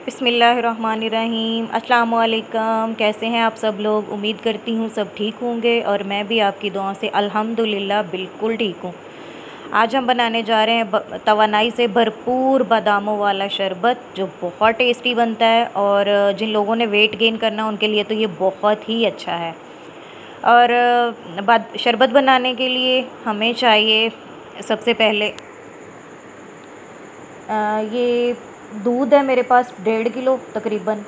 बिस्मिल्लाहिर्रहमानिर्रहीम। अस्सलाम वालेकुम। कैसे हैं आप सब लोग? उम्मीद करती हूँ सब ठीक होंगे और मैं भी आपकी दुआ से अल्हम्दुलिल्लाह बिल्कुल ठीक हूँ। आज हम बनाने जा रहे हैं तवानाई से भरपूर बादामों वाला शरबत, जो बहुत टेस्टी बनता है और जिन लोगों ने वेट गेन करना है उनके लिए तो ये बहुत ही अच्छा है। और शरबत बनाने के लिए हमें चाहिए सबसे पहले ये दूध है मेरे पास 1.5 किलो तकरीबन,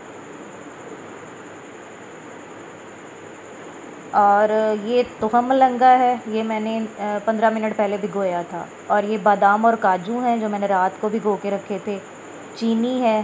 और ये तुहम मलंगा है, ये मैंने 15 मिनट पहले भिगोया था। और ये बादाम और काजू हैं जो मैंने रात को भिगो के रखे थे। चीनी है,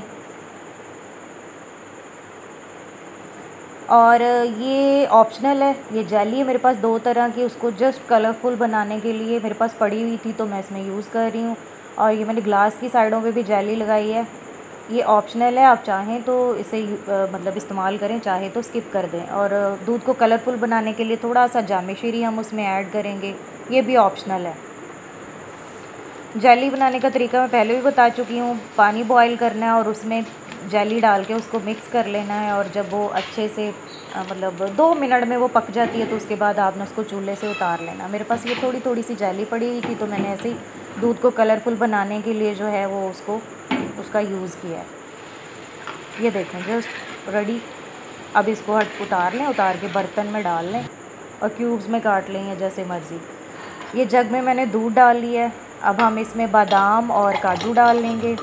और ये ऑप्शनल है। ये जेली है मेरे पास 2 तरह की, उसको जस्ट कलरफुल बनाने के लिए मेरे पास पड़ी हुई थी तो मैं इसमें यूज़ कर रही हूँ। और ये मैंने ग्लास की साइडों पे भी जेली लगाई है। ये ऑप्शनल है, आप चाहें तो इसे मतलब इस्तेमाल करें, चाहे तो स्किप कर दें। और दूध को कलरफुल बनाने के लिए थोड़ा सा जामे शीरी हम उसमें ऐड करेंगे, ये भी ऑप्शनल है। जेली बनाने का तरीका मैं पहले भी बता चुकी हूँ। पानी बॉईल करना है और उसमें जेली डाल के उसको मिक्स कर लेना है, और जब वो अच्छे से मतलब 2 मिनट में वो पक जाती है तो उसके बाद आपने उसको चूल्हे से उतार लेना। मेरे पास ये थोड़ी थोड़ी सी जेली पड़ी हुई थी तो मैंने ऐसे ही दूध को कलरफुल बनाने के लिए जो है वो उसका यूज़ किया है। ये देखें जस्ट रेडी। अब इसको उतार लें, उतार के बर्तन में डाल लें और क्यूब्स में काट लें या जैसे मर्ज़ी। ये जग में मैंने दूध डाल लिया है। अब हम इसमें बादाम और काजू डाल लेंगे,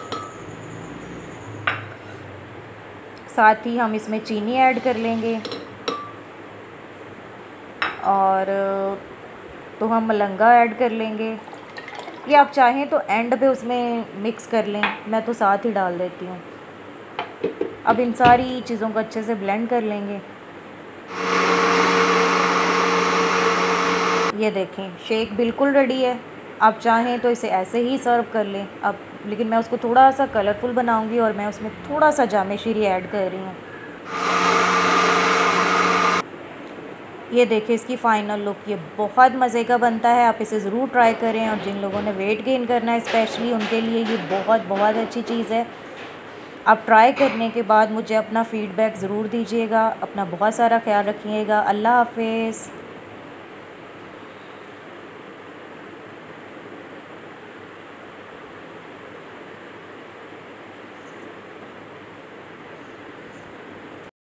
साथ ही हम इसमें चीनी ऐड कर लेंगे, और तो हम मलंगा ऐड कर लेंगे। ये आप चाहें तो एंड पे उसमें मिक्स कर लें, मैं तो साथ ही डाल देती हूँ। अब इन सारी चीज़ों को अच्छे से ब्लेंड कर लेंगे। ये देखें शेक बिल्कुल रेडी है। आप चाहें तो इसे ऐसे ही सर्व कर लें अब, लेकिन मैं उसको थोड़ा सा कलरफुल बनाऊंगी और मैं उसमें थोड़ा सा जामे शीरी ऐड कर रही हूँ। ये देखें इसकी फ़ाइनल लुक, ये बहुत मज़े का बनता है। आप इसे ज़रूर ट्राई करें, और जिन लोगों ने वेट गेन करना है स्पेशली उनके लिए ये बहुत बहुत अच्छी चीज़ है। आप ट्राई करने के बाद मुझे अपना फ़ीडबैक ज़रूर दीजिएगा। अपना बहुत सारा ख्याल रखिएगा। अल्लाह हाफ़िज़।